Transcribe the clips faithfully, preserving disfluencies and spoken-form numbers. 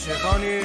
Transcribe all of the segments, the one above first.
شيخاني.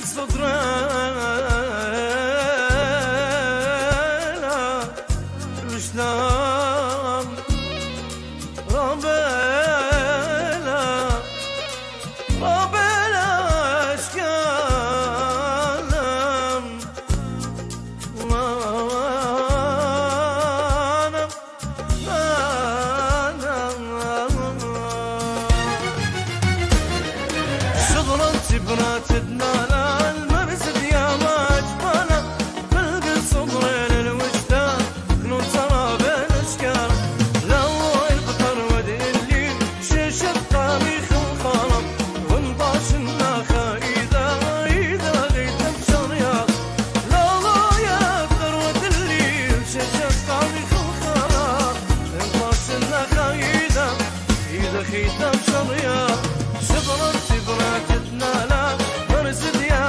خيتم شريا شبرت شبرت تنالا مرسد يا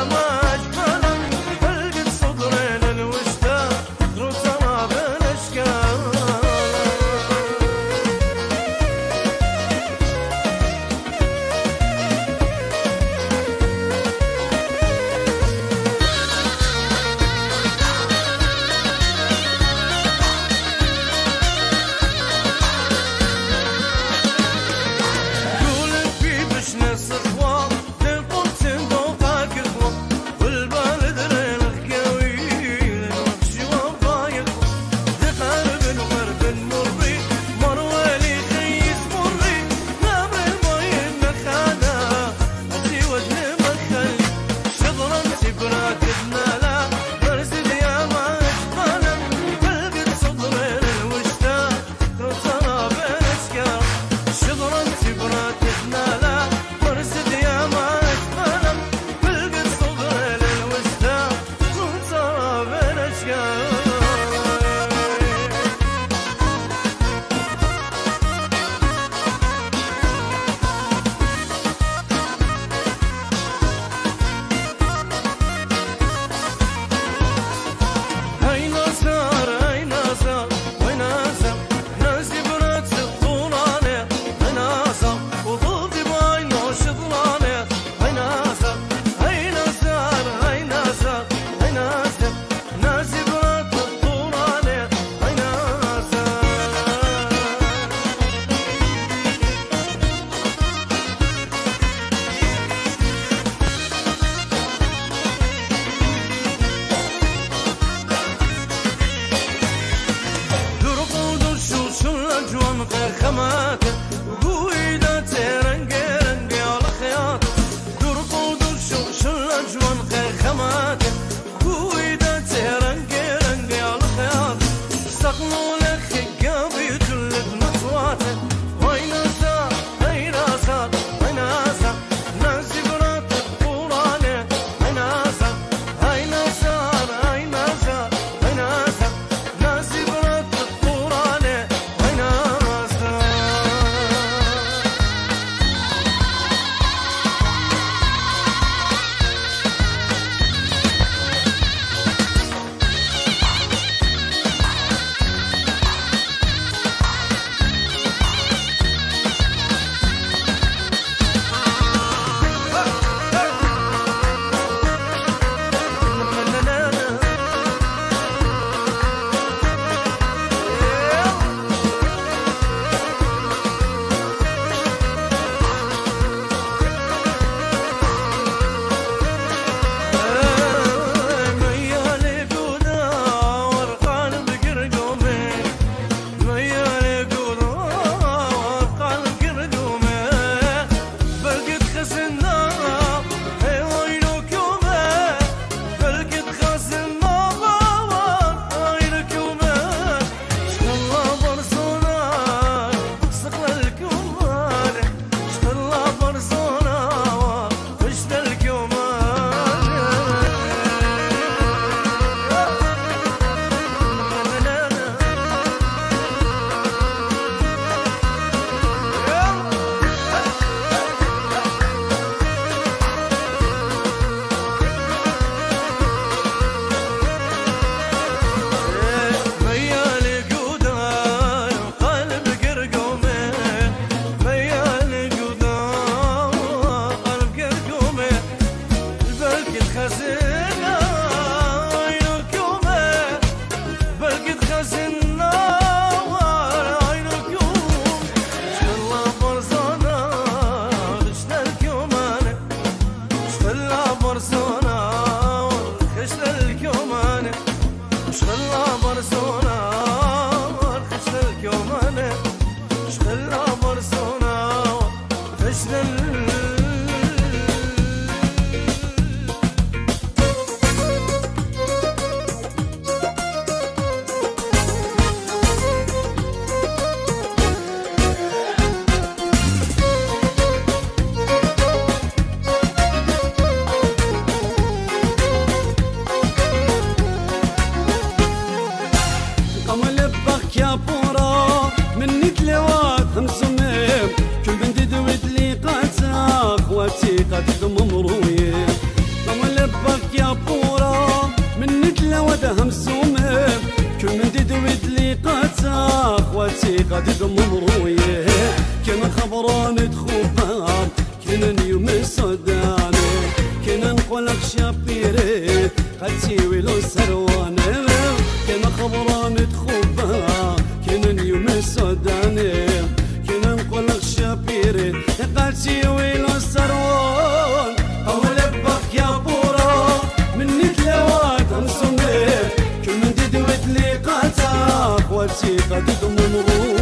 قد ممرويه كنا خبران تخوفان كنا نيوم السوداني كنا نقولك شابيري قد لو سرواني كنا خبران تخوفان كنا نيوم السوداني كنا نقولك شابيري قد لو سروان أول بك يا بورا مني تلوات همسومي كل من تدوت لي قاتاك واتي قد ممرويه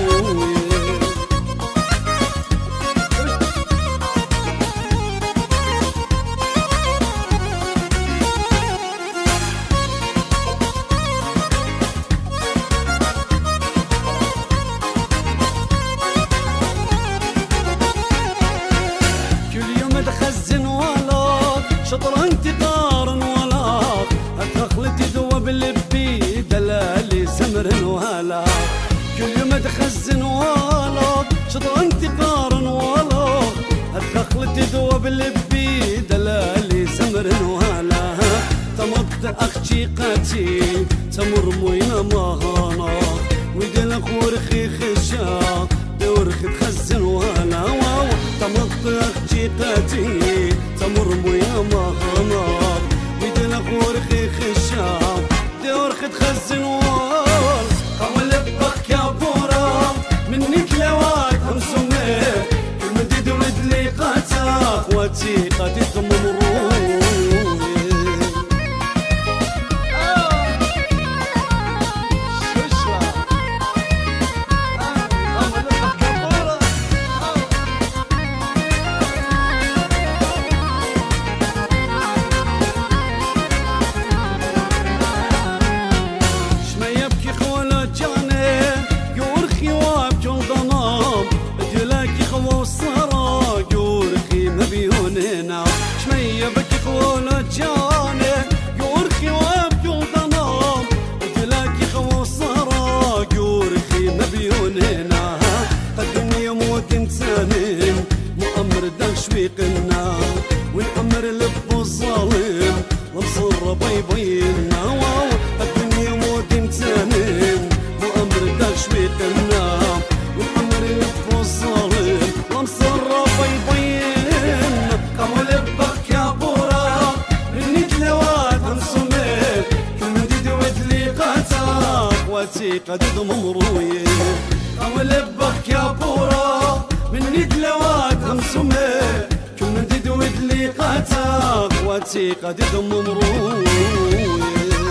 تخزن ولا شطرنج تقارن ولا هتخلط ذوب اللبي دلالي سمر وهلا كل يوم تخزن ولا شطرنج تقارن ولا هتخلط ذوب اللبي دلالي سمر وهلا تمط اختي قاتي تمر موينا مهانا ودل خورخي خشا دورخ تخزن وهلا واو تمط اختي قاتي تمر مويا مهانا بدل خورخي خشاب دورخ تخزن وال قول بك يا بورا مني كلاوات همسومي كل من تدود لي قاتا خواتي قاتي تممروي شمية بكي خولة جاني يورخي وابجو ضنام ادلاكي خوصرا يورخي مبيون هنا قدني موت انسانين مؤمر دشويقنا والامر لب الظالم ومصر بيبينا قدني موت انسانين مؤمر دشويقنا والامر لب الظالم ومصر بيبينا قول بك يا بورا مني تلوات همسومي كل من تدود لي قاتاك واتي قد ممرويه قول بك يا بورا مني تلوات همسومي كل من تدود لي قاتاك واتي قد ممرويه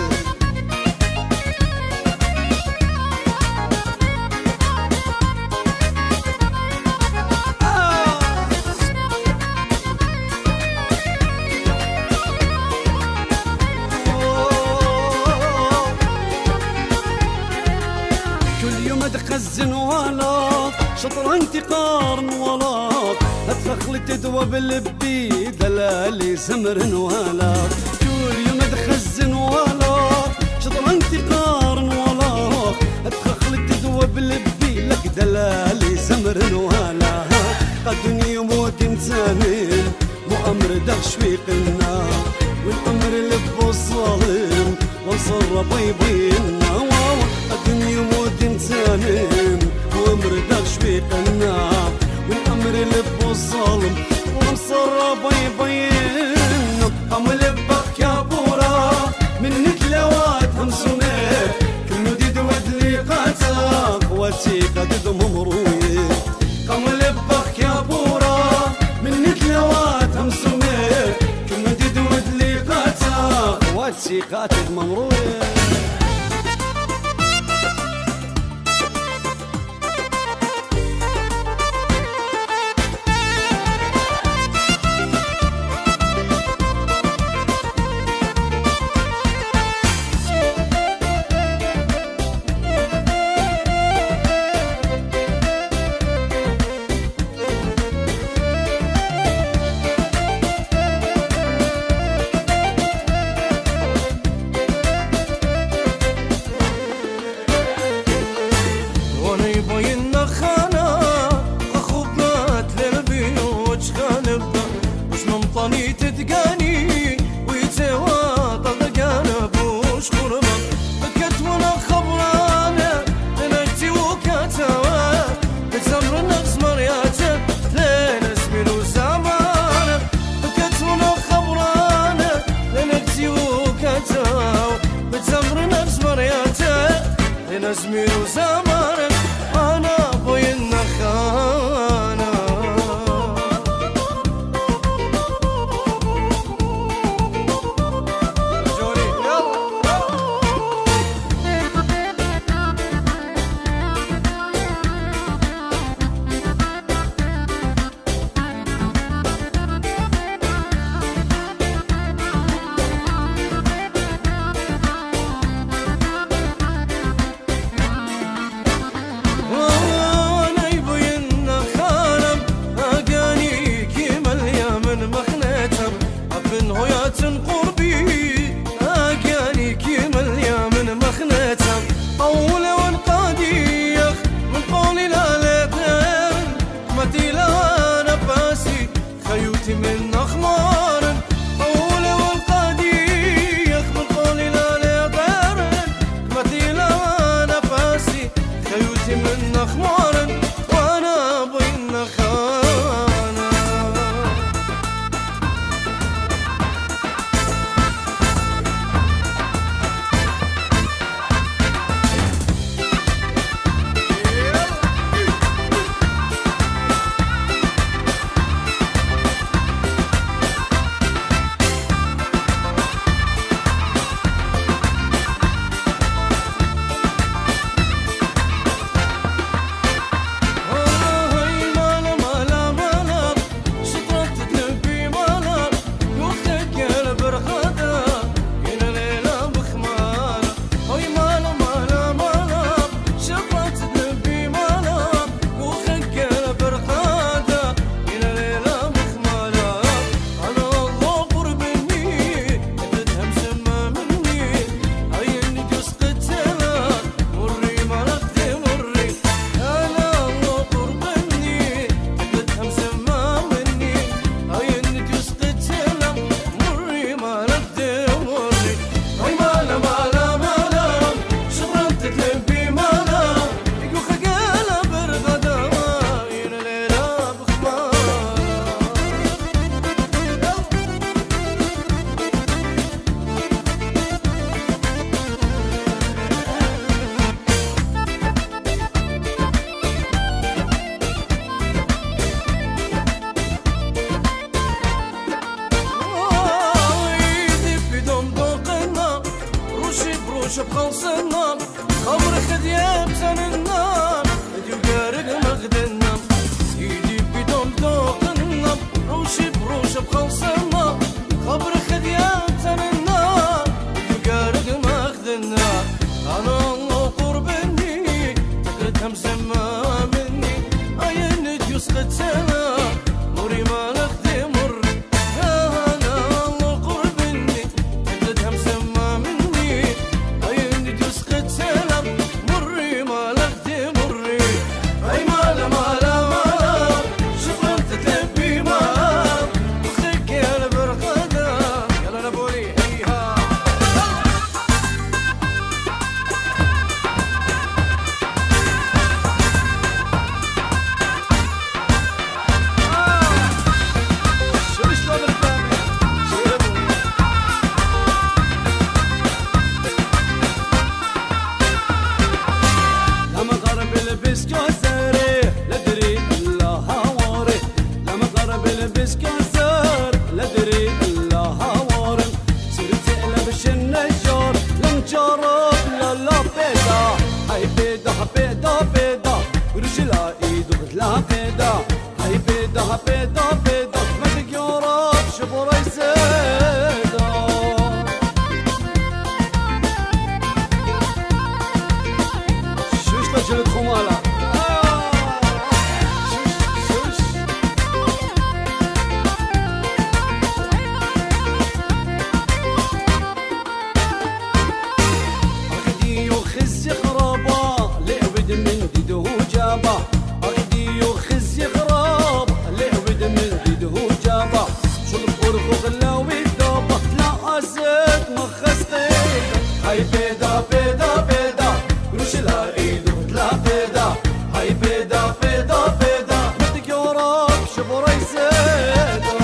تخزن ولا شطرنج تقارن ولا هتخلط تذوب اللبي دلالي سمر وهلا كل يوم تخزن ولا شطرنج تقارن ولا هتخلط تذوب اللبي لك دلالي سمر وهلا قدني يموت انسانين مؤمر دشويقنا والامر لب الظالم وصر بيبينا قدني يموت انسانين وامر دشويقنا والامر لب الظالم وصر بيبينا قم لبك يا بورا مني تلوات همسومي كل دي دود لي قاتاك واتي قد ممرويه قم لبك يا بورا مني تلوات همسومي كل دي دود لي قاتاك واتي قد ممرويه تتقاني ويتسوى طلقانا بوش قربان بكت وانا خبرانه بنجتي وكاتب زمير وزمانك انا ابوي النخانه من أخمار طولة والقديخ من قولي لا لغير مثيلة نفاسي خيوتي من أخمار وأنا أبوي النخانة بخلصنا خمر خدياب سننا اديو قارق مغدنا ايدي بدون ذوقنا روشي بروش بخلصنا خمر خدياب سننا اديو قارق مغدنا انا الله قربني تقرتها مسمى مني عين ديوس قد سنة مري ما نخدي مر انا الله قربني تقرتها مسمى مني سلام مري ما لغدي مري اي مالا مالا مالا شكرا تتلبي ما اختك يا البرقادة يلا نبولي هيها شو شلون الفامي لبس كسر لدري الله هواري لما قرب لبس كسر لدري الله هواري صرت لبش النجار لم جرب لا لا بيدا هاي بيدا بيدا بيدا ورجلا ايده بتلا بيدا هاي بيدا بيدا بيدا ما تقرب شبري سيدا شوش تجلد خمالة هاي بيدا بيدا بيدا روش لا ايدو لا بيدا هاي بيدا بيدا بيدا بدك يوراك شبري سيدا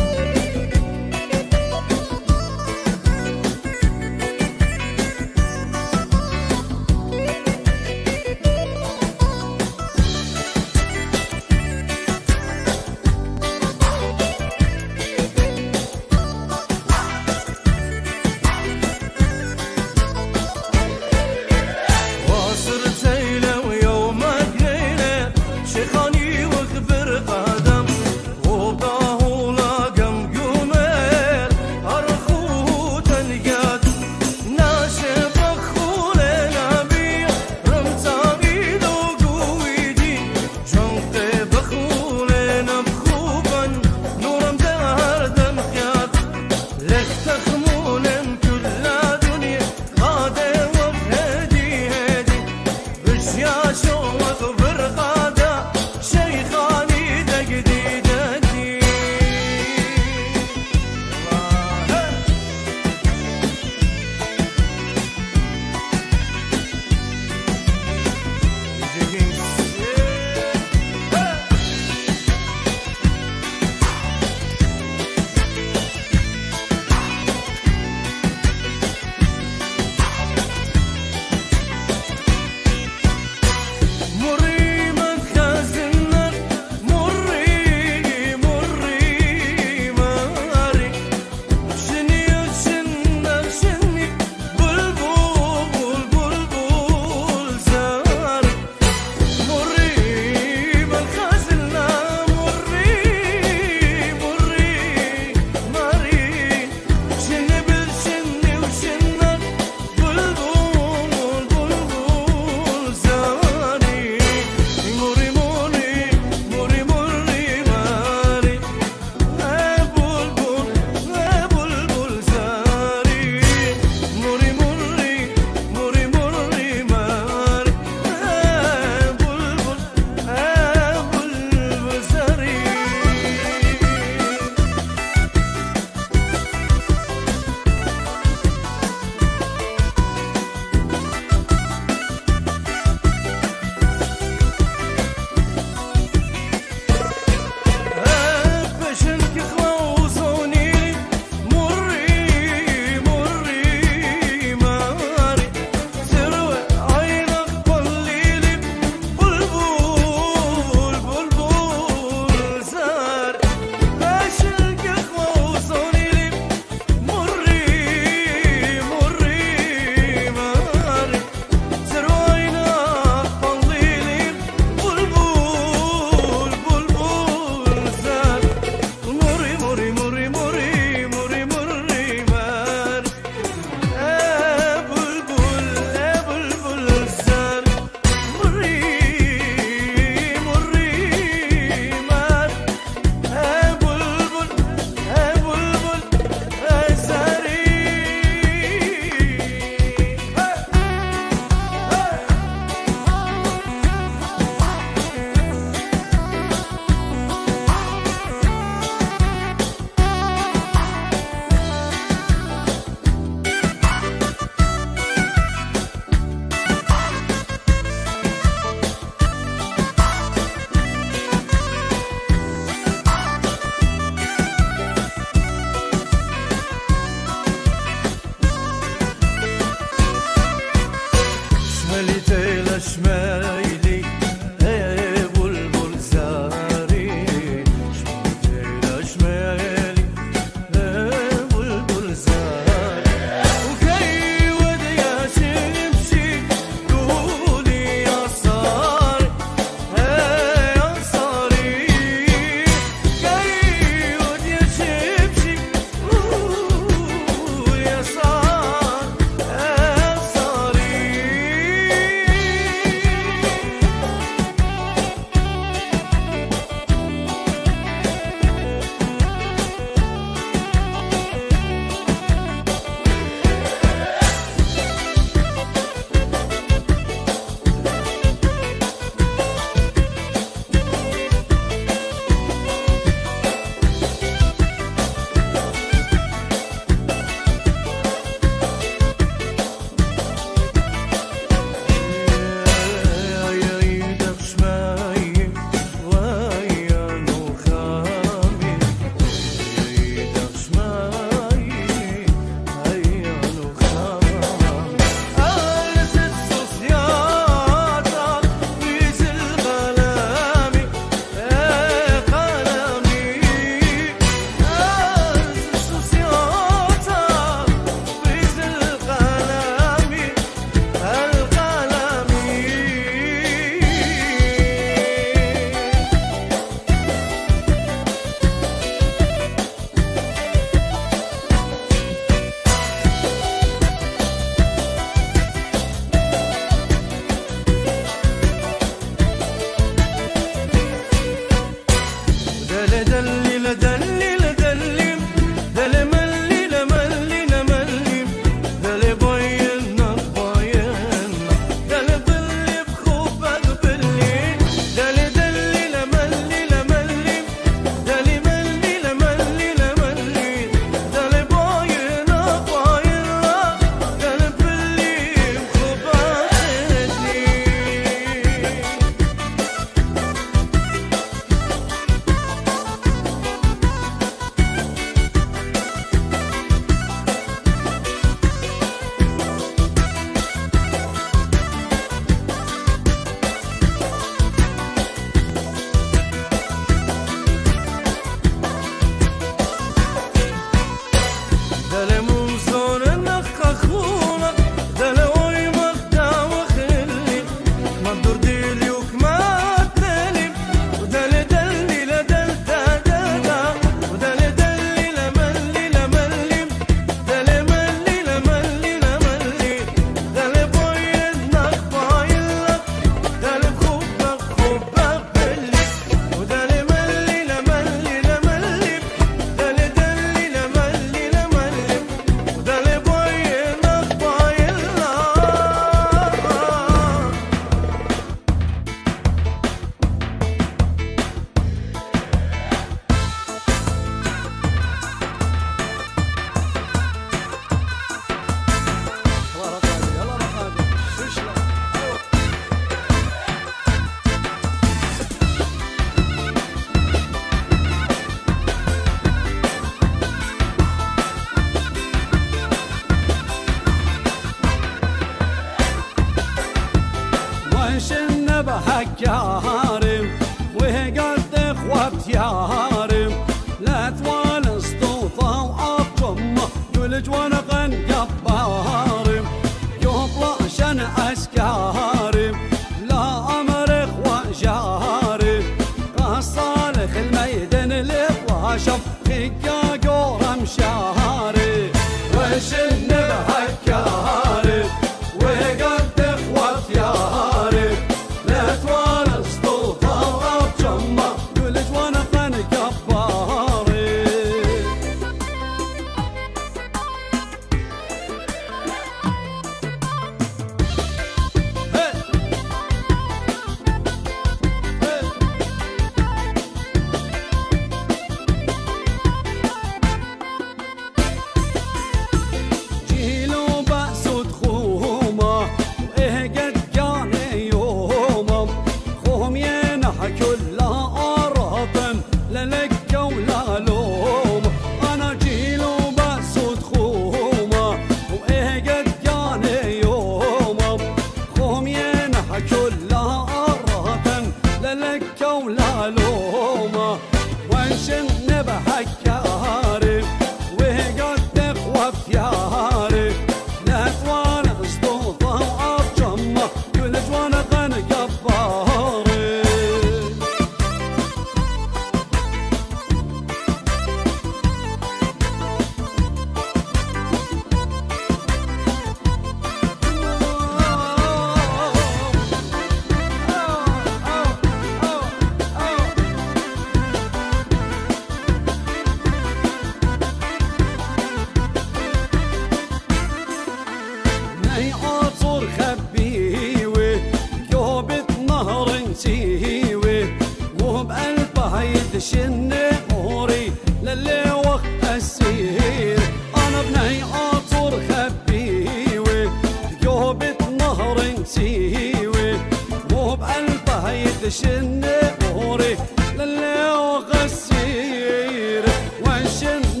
عطر خبيوه جوبة نهر نسيوه وبقلبها يدشن موري للي وقت السير انا بني عطر خبيوه جوبة نهر نسيوه وبقلبها يدشن موري للي وقت السير وانشن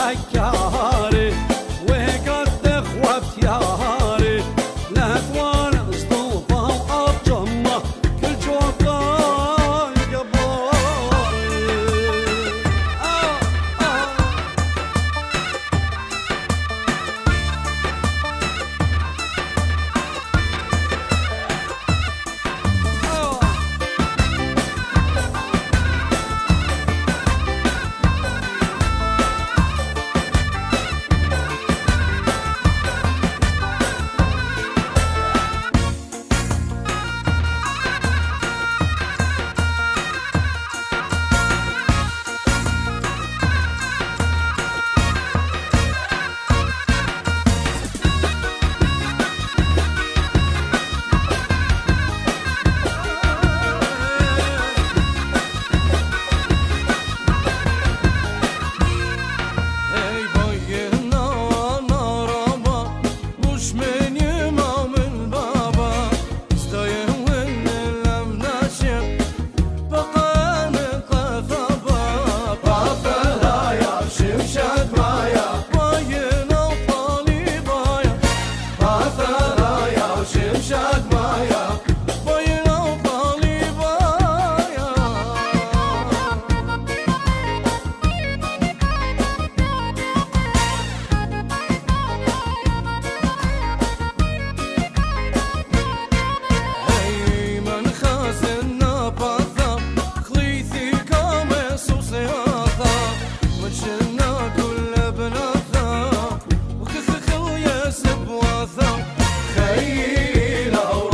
بهكاري وقد اخوة بتياري لا توانس ضوفة وأرجمة كل جوقان قباري آه آه خيل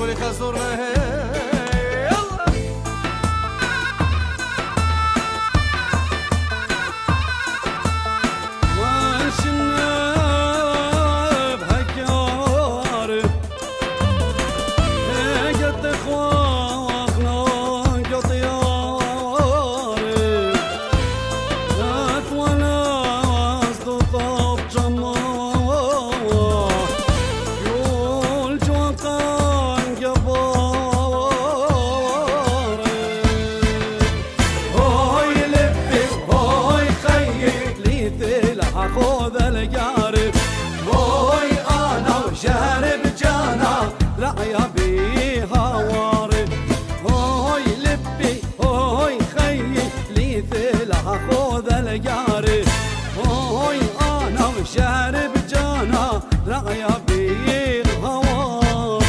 قولي خزورنا خذ القارب وي انا وشارب جانا رعيا بيها وارد هوي لبي هوي خيي لي ثلها خذ القارب هوي انا وشارب جانا رعيا بيها وارد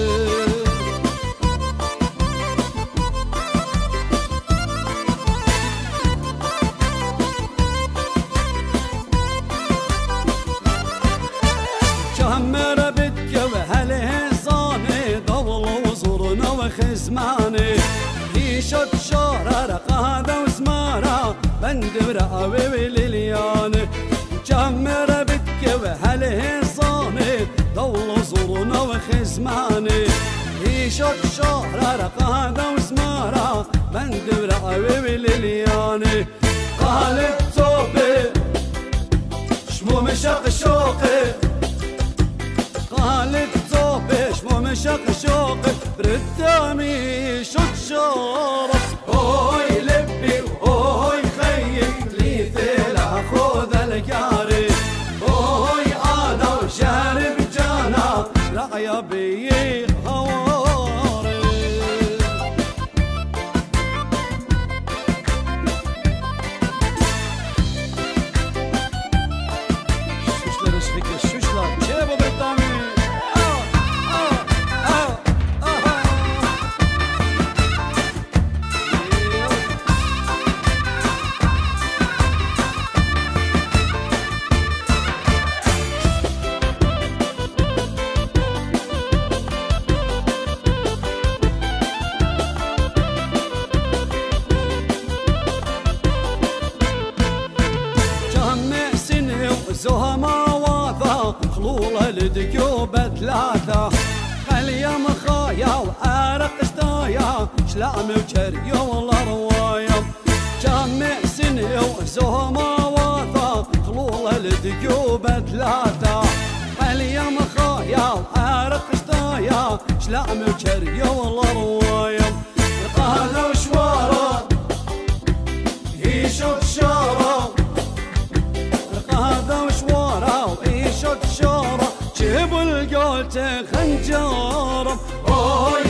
شمر بدك وهالهزاني ضول وزورنا وخزماني ريشة شارة رقادة وزمارة بندبر قوي وللياني شمر بدك وهالهزاني ضول وزورنا وخزماني ريشة شارة رقادة وزمارة بندبر قوي وللياني قالت توبي شمو مشاق شوقي قالت صوبي شمو مشاق شوقي بردامي شد شارف هوي لبي وهوي خيي لي ثلا خذ القارب هوي انا وشارب جانا رعيا بي هواري شوشلا رشفك الشوشلا جيبوا بردامي زهما واثا خلوله لديوب ثلاثة خليا مخايا وعرق شتايا شلعم وشريا والله روايا جمع سنة وزهما واثا خلوله لديوب ثلاثة خليا مخايا وعرق شتايا شلعم وشريا والله روايا قالوا شوارا يشوف شارا هذا وشواره وعيشة شارة جيبوا القوت خنجارة